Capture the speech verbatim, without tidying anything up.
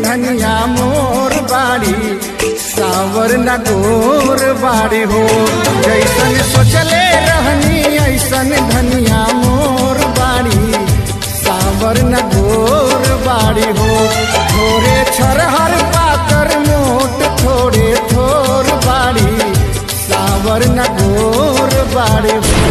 धनिया मोर बाड़ी सावर न गोर बाड़ी हो। जैसन सोचले रहनी ऐसन धनिया मोर बाड़ी सावर न गोर बाड़ी हो। थोड़े छरहर पाकर मोट थोड़े थोर बाड़ी सावर न गोर बाड़ी हो।